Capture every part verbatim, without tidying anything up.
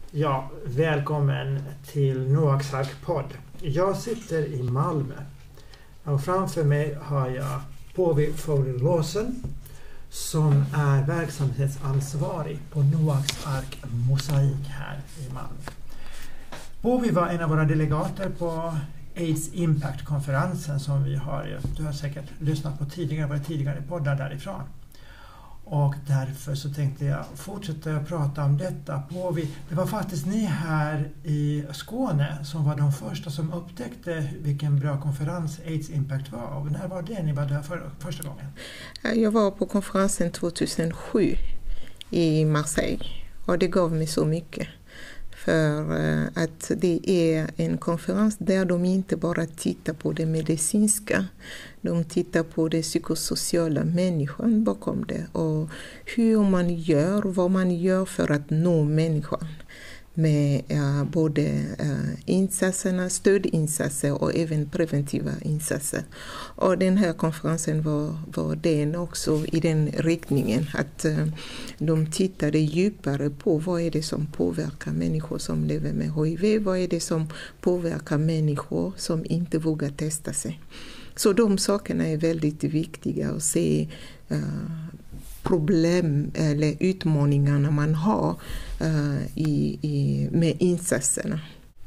Ja, välkommen till Noaks Ark-podd. Jag sitter i Malmö och framför mig har jag Povi Fouri-Låsen som är verksamhetsansvarig på Noaks Ark Mosaik här i Malmö. Povi var en av våra delegater på AIDS Impact-konferensen som vi har, du har säkert lyssnat på tidigare, våra tidigare poddar därifrån. Och därför så tänkte jag fortsätta att prata om detta. På vi, det var faktiskt ni här i Skåne som var de första som upptäckte vilken bra konferens AIDS Impact var. Och när var det ni var där för, första gången? Jag var på konferensen tjugohundrasju i Marseille och det gav mig så mycket. För att det är en konferens där de inte bara tittar på det medicinska. De tittar på det psykosociala människan bakom det. Och hur man gör, vad man gör för att nå människan. Med uh, både uh, insatserna, stödinsatser och även preventiva insatser. Och den här konferensen var, var den också i den riktningen att uh, de tittade djupare på vad är det som påverkar människor som lever med H I V, vad är det som påverkar människor som inte vågar testa sig. Så de sakerna är väldigt viktiga att se uh, problem eller utmaningarna man har uh, i, i, med insatserna.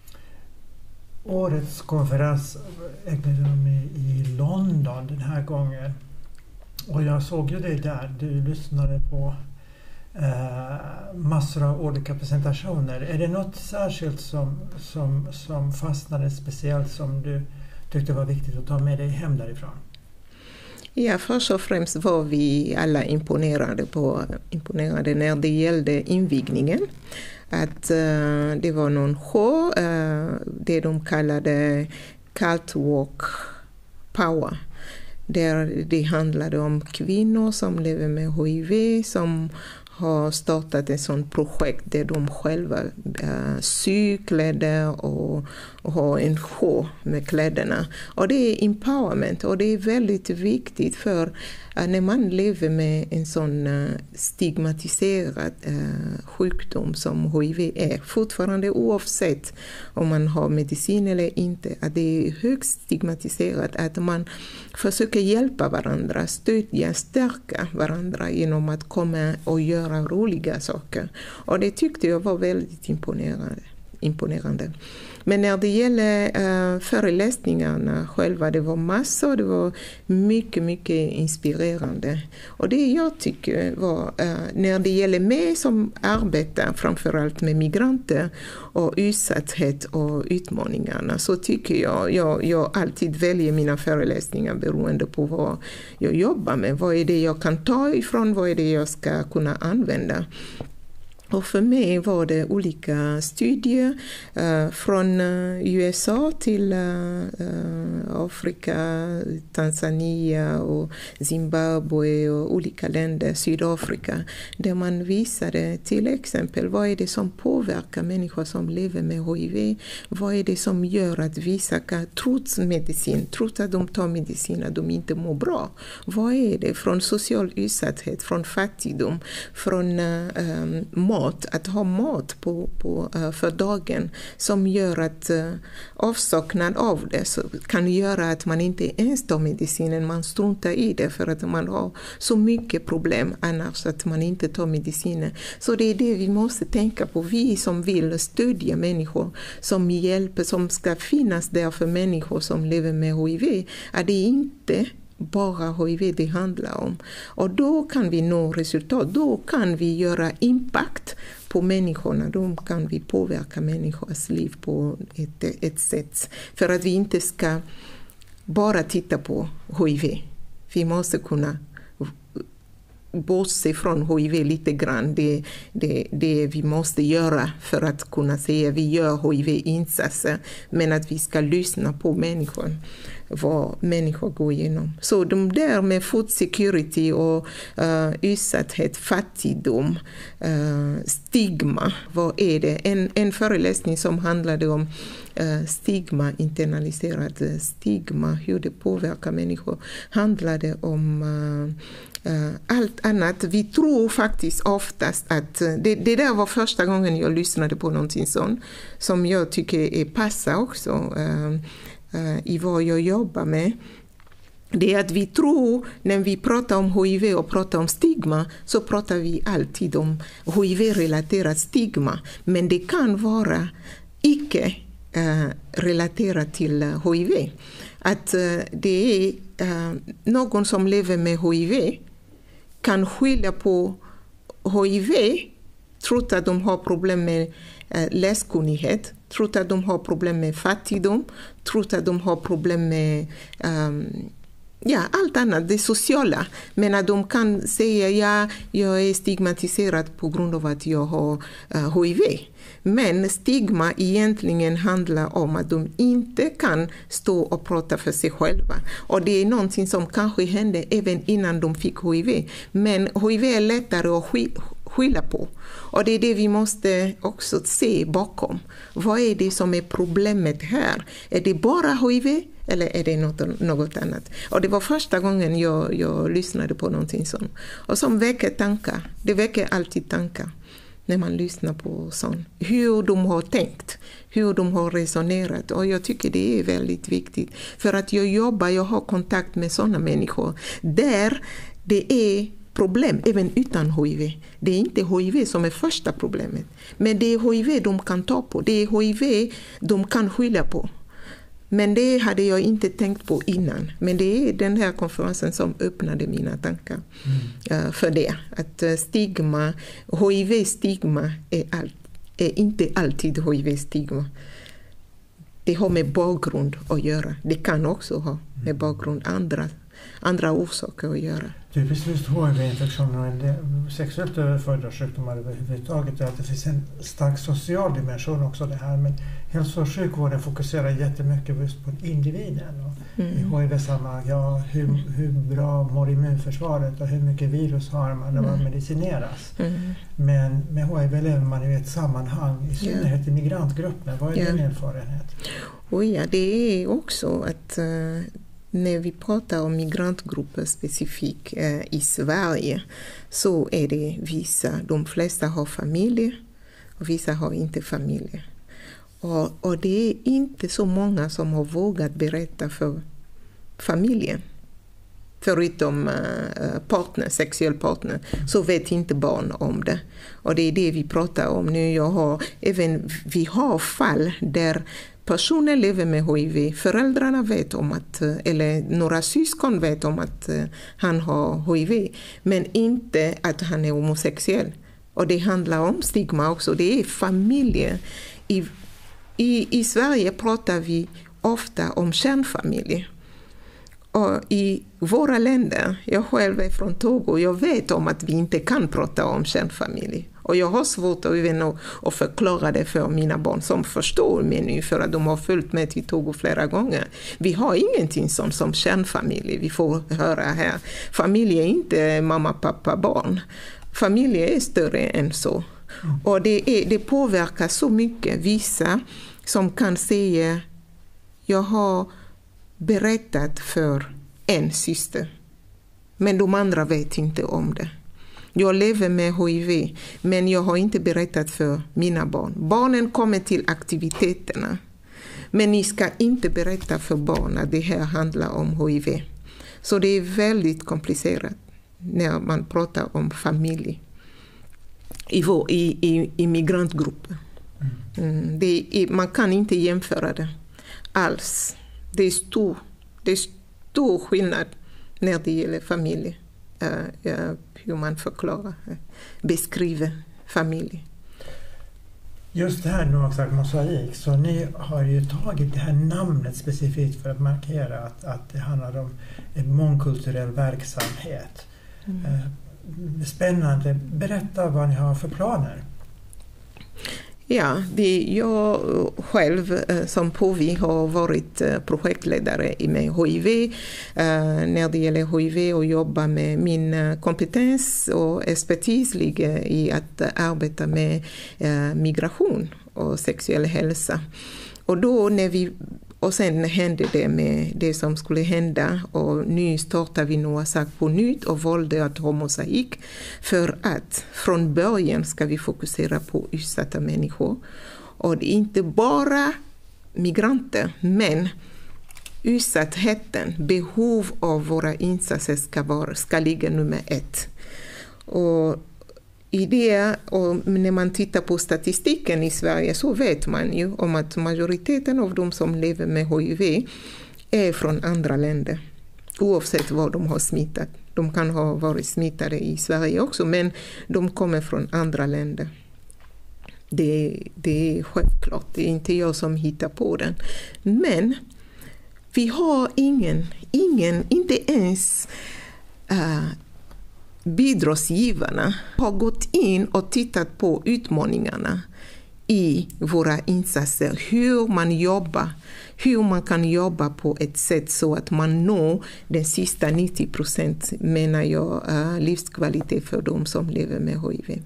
Årets konferens ägde rum i, i London den här gången. Och jag såg ju det där, du lyssnade på uh, massor av olika presentationer. Är det något särskilt som, som, som fastnade speciellt som du tyckte var viktigt att ta med dig hem därifrån? Ja, först och främst var vi alla imponerade, på, imponerade när det gällde invigningen. Att uh, det var någon show, uh, det de kallade Catwalk Power. Där det handlade om kvinnor som lever med H I V som har startat ett sådant projekt där de själva äh, syr kläder och, och har en show med kläderna. Och det är empowerment och det är väldigt viktigt för äh, när man lever med en sån äh, stigmatiserad äh, sjukdom som H I V är, fortfarande oavsett om man har medicin eller inte, att det är högst stigmatiserat att man försöker hjälpa varandra, stödja, stärka varandra genom att komma och göra roliga saker. Och det tyckte jag var väldigt imponerande. imponerande. Men när det gäller uh, föreläsningarna själva, det var massor, det var mycket, mycket inspirerande. Och det jag tycker var, uh, när det gäller mig som arbetar framförallt med migranter och utsatthet och utmaningarna, så tycker jag, jag, jag alltid väljer mina föreläsningar beroende på vad jag jobbar med. Vad är det jag kan ta ifrån, vad är det jag ska kunna använda. Och för mig var det olika studier uh, från uh, U S A till uh, uh, Afrika, Tanzania och Zimbabwe och olika länder, Sydafrika, där man visade till exempel vad är det som påverkar människor som lever med H I V, vad är det som gör att vissa kan, trots medicin, trots att de tar medicin, att de inte mår bra. Vad är det från social utsatthet, från fattigdom, från uh, um, mat, att ha mat på, på, uh, för dagen som gör att uh, avsaknad av det så kan göra att man inte ens tar medicinen, man struntar i det för att man har så mycket problem annars att man inte tar medicinen. Så det är det vi måste tänka på, vi som vill stödja människor som hjälper, som ska finnas där för människor som lever med H I V, att det inte bara H I V det handlar om. Och då kan vi nå resultat, då kan vi göra impact på människorna, då kan vi påverka människors liv på ett, ett sätt. För att vi inte ska bara titta på H I V. Vi måste kunna bortse från H I V lite grann. Det, det, det vi måste göra för att kunna säga att vi gör H I V-insatser, men att vi ska lyssna på människor, vad människor går igenom. Så de där med food security och uh, utsatthet, fattigdom, uh, stigma, vad är det? En, en föreläsning som handlade om uh, stigma, internaliserad stigma, hur det påverkar människor, handlade om uh, uh, allt annat. Vi tror faktiskt oftast att uh, det, det där var första gången jag lyssnade på någonting sånt som jag tycker är passar också uh, uh, i vad jag jobbar med. Det är att vi tror, när vi pratar om H I V och pratar om stigma, så pratar vi alltid om H I V-relaterat stigma. Men det kan vara icke uh, relaterat till uh, H I V. Att uh, det är uh, någon som lever med H I V kan skylla på H I V, trots att de har problem med uh, läskunnighet, trots att de har problem med fattigdom, trots att de har problem med um, ja, allt annat, det sociala. Men att de kan säga ja, jag är stigmatiserad på grund av att jag har uh, H I V. Men stigma egentligen handlar om att de inte kan stå och prata för sig själva. Och det är någonting som kanske hände även innan de fick H I V. Men H I V är lättare att skylla på. Och det är det vi måste också se bakom. Vad är det som är problemet här? Är det bara H I V? Eller är det något, något annat? Och det var första gången jag, jag lyssnade på någonting sånt. Och som väcker tankar. Det väcker alltid tankar när man lyssnar på sånt. Hur de har tänkt. Hur de har resonerat. Och jag tycker det är väldigt viktigt. För att jag jobbar, jag har kontakt med sådana människor. Där det är problem även utan H I V. Det är inte H I V som är första problemet. Men det är H I V de kan ta på. Det är H I V de kan skylla på. Men det hade jag inte tänkt på innan. Men det är den här konferensen som öppnade mina tankar mm. uh, för det. Att uh, stigma, H I V-stigma är, all, är inte alltid H I V-stigma. Det har med bakgrund att göra. Det kan också ha med bakgrund andra, andra orsaker att göra. Det är precis H I V-infektioner och sexuellt överförda sjukdomar överhuvudtaget. Att det finns en stark social dimension också det här. Men hälso- och sjukvården fokuserar jättemycket just på individen. Och mm. I H I V-sammanhang, ja, hur, hur bra mår immunförsvaret och hur mycket virus har man när man mm. medicineras. Mm. Men med H I V lever man i ett sammanhang, i synnerhet yeah. i migrantgrupper. Vad är yeah. din erfarenhet? Och ja, det är också att uh, när vi pratar om migrantgrupper specifikt uh, i Sverige så är det vissa, de flesta har familjer och vissa har inte familjer. Och, och det är inte så många som har vågat berätta för familjen. Förutom uh, partner, sexuell partner, så vet inte barn om det. Och det är det vi pratar om nu. Jag har, även, vi har fall där personer lever med H I V. Föräldrarna vet om att, eller några syskon vet om att uh, han har H I V. Men inte att han är homosexuell. Och det handlar om stigma också. Det är familjer. I, i, i Sverige pratar vi ofta om kärnfamiljer. Och i våra länder, jag själv är från Togo, jag vet om att vi inte kan prata om kärnfamilj. Och jag har svårt att, att, att förklara det för mina barn som förstår mig nu för att de har följt med till Togo flera gånger. Vi har ingenting som, som kärnfamilj, vi får höra här. Familj är inte mamma, pappa, barn. Familj är större än så. Mm. Och det, är, det påverkar så mycket. Vissa som kan säga, jag har berättat för en syster. Men de andra vet inte om det. Jag lever med H I V, men jag har inte berättat för mina barn. Barnen kommer till aktiviteterna. Men ni ska inte berätta för barn att det här handlar om H I V. Så det är väldigt komplicerat när man pratar om familj i, vår, i, i, i migrantgrupper. Mm, det är, man kan inte jämföra det alls. Det är stor, det är stor skillnad när det gäller familj. Uh, uh, hur man förklarar, uh, beskriver familj. Just det här Noaks mosaik, så ni har ju tagit det här namnet specifikt för att markera att, att det handlar om en mångkulturell verksamhet. Mm. Uh, spännande. Berätta vad ni har för planer. Ja, det, jag själv eh, som P O V I har varit eh, projektledare med H I V eh, när det gäller H I V och jobba med min eh, kompetens och expertis ligger i att eh, arbeta med eh, migration och sexuell hälsa. Och då när vi Och sen hände det med det som skulle hända och nu startar vi Noaks ark på nytt och valde att ha mosaik för att från början ska vi fokusera på utsatta människor. Och det är inte bara migranter, men utsattheten, behov av våra insatser ska, vara, ska ligga nummer ett. Och i det, och när man tittar på statistiken i Sverige så vet man ju om att majoriteten av de som lever med H I V är från andra länder. Oavsett vad de har smittat. De kan ha varit smittade i Sverige också, men de kommer från andra länder. Det, det är självklart, det är inte jag som hittar på den. Men vi har ingen, ingen inte ens uh, bidragsgivarna har gått in och tittat på utmaningarna i våra insatser. Hur man jobbar, hur man kan jobba på ett sätt så att man når den sista nittio procent menar jag uh, livskvalitet för de som lever med H I V.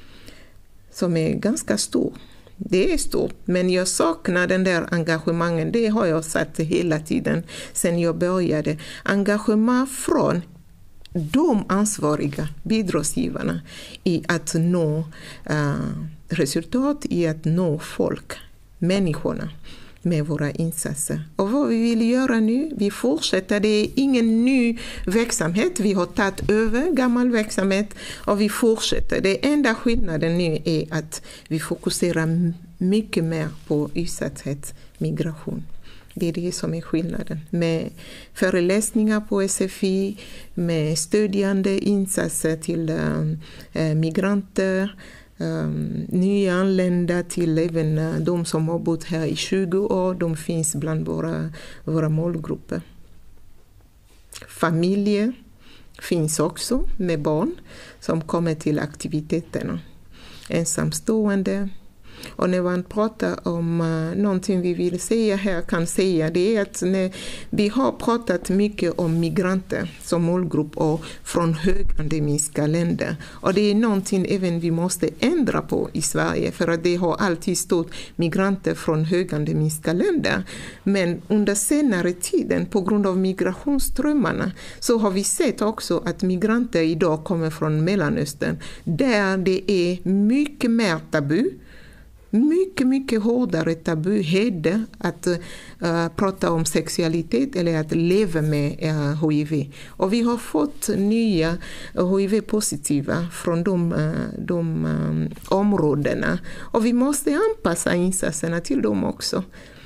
Som är ganska stor. Det är stort, men jag saknar den där engagemangen. Det har jag sagt hela tiden sedan jag började. Engagemang från de ansvariga bidragsgivarna i att nå uh, resultat, i att nå folk, människorna med våra insatser. Och vad vi vill göra nu, vi fortsätter. Det är ingen ny verksamhet. Vi har tagit över gammal verksamhet och vi fortsätter. Det enda skillnaden nu är att vi fokuserar mycket mer på utsatthet, migration. Det är det som är skillnaden. Med föreläsningar på S F I, med stödjande insatser till äh, migranter, Um, nyanlända till även uh, de som har bott här i tjugo år, de finns bland våra, våra målgrupper. Familjer finns också med barn som kommer till aktiviteterna. Ensamstående. Och när man pratar om uh, någonting vi vill säga här kan säga det är att när vi har pratat mycket om migranter som målgrupp och från högendemiska länder. Och det är någonting även vi måste ändra på i Sverige för att det har alltid stått migranter från högendemiska länder. Men under senare tiden på grund av migrationsströmmarna så har vi sett också att migranter idag kommer från Mellanöstern där det är mycket mer tabu. Mycket, mycket hårdare tabuhedde att uh, prata om sexualitet eller att leva med uh, H I V. Och vi har fått nya H I V-positiva från de, uh, de um, områdena. Och vi måste anpassa insatserna till dem också.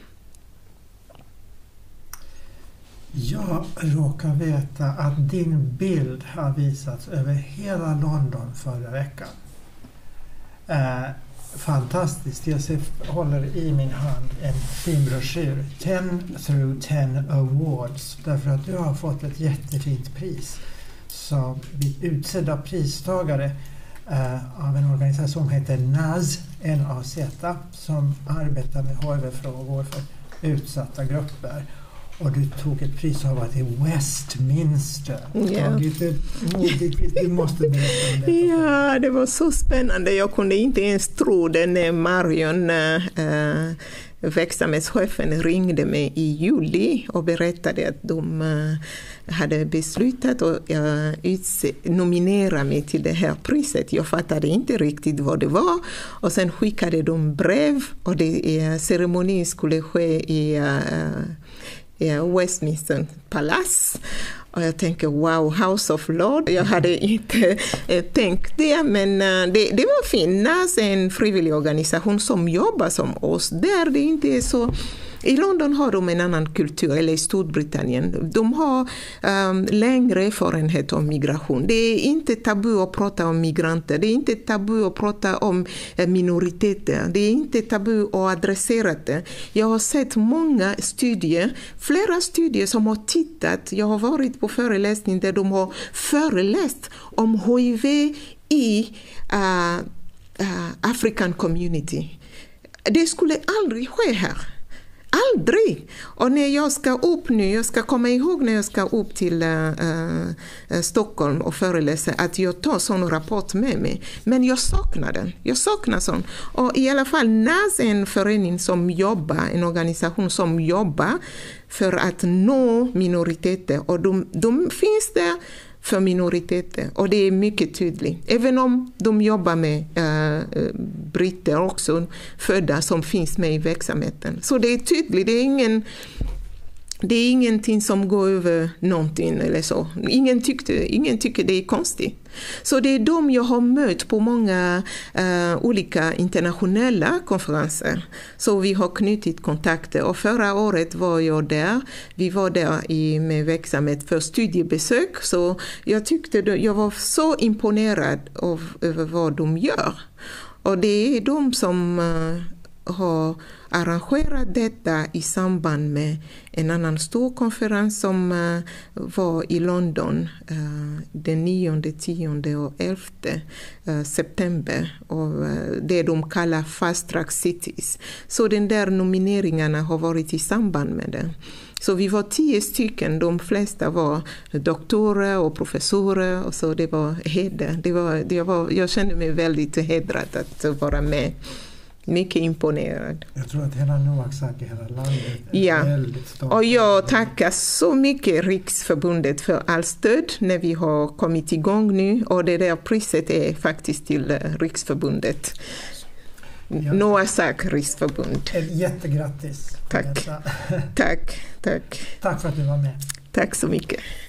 Jag råkar veta att din bild har visats över hela London förra veckan. Uh, Fantastiskt. Jag ser, håller i min hand en fin broschyr. ten through ten awards. Därför att du har fått ett jättefint pris. Så vi utsedda pristagare eh, av en organisation som heter N A Z, N A Z, som arbetar med H I V-frågor för utsatta grupper. Och du tog ett pris av att i Westminster. Yeah. Du måste berätta om det. Ja, det var så spännande. Jag kunde inte ens tro det när Marion, äh, verksamhetschefen, ringde mig i juli och berättade att de äh, hade beslutat att äh, utse, nominera mig till det här priset. Jag fattade inte riktigt vad det var. Och sen skickade de brev och det, äh, ceremonin skulle ske i äh, Ja, Westminster Palace. Och jag tänker, wow, House of Lord. Jag hade inte eh, tänkt det, men eh, det, det var fint. N A Z är en frivillig organisation som jobbar som oss. Där det inte är så... I London har de en annan kultur, eller i Storbritannien. De har um, längre erfarenhet om migration. Det är inte tabu att prata om migranter. Det är inte tabu att prata om eh, minoriteter. Det är inte tabu att adressera det. Jag har sett många studier, flera studier som har tittat. Jag har varit på föreläsning där de har föreläst om H I V i uh, uh, African community. Det skulle aldrig ske här. Aldrig! Och när jag ska upp nu, jag ska komma ihåg när jag ska upp till uh, uh, Stockholm och föreläsa att jag tar sån rapport med mig. Men jag saknar den. Jag saknar sån. Och i alla fall N A S är en förening som jobbar, en organisation som jobbar för att nå minoriteter. Och de, de finns där för minoriteter. Och det är mycket tydligt. Även om de jobbar med uh, britter också, födda som finns med i verksamheten. Så det är tydligt. Det är ingen... Det är ingenting som går över någonting eller så. Ingen, tyckte, ingen tycker det är konstigt. Så det är de jag har mött på många uh, olika internationella konferenser. Så vi har knutit kontakter. Och förra året var jag där. Vi var där i, med verksamhet för studiebesök. Så jag tyckte det, jag var så imponerad av, över vad de gör. Och det är de som... Uh, har arrangerat detta i samband med en annan stor konferens som uh, var i London uh, den nionde, tionde och elfte uh, september. Och, uh, det de kallar Fast Track Cities. Så den där nomineringarna har varit i samband med det. Så vi var tio stycken, de flesta var doktorer och professorer. Och så det var heder. Det var, det var, jag kände mig väldigt hedrad att vara med. Mycket imponerad. Jag tror att hela Noaksak i hela landet är ja. väldigt stolt. Och jag tackar så mycket Riksförbundet för all stöd när vi har kommit igång nu. Och det där priset är faktiskt till Riksförbundet. Ja. Noaksak Riksförbund. Ett jättegrattis. Tack. tack, tack. Tack för att du var med. Tack så mycket.